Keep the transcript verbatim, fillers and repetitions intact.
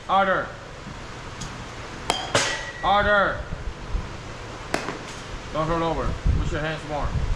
Harder. Harder. Don't roll over. Push your hands more.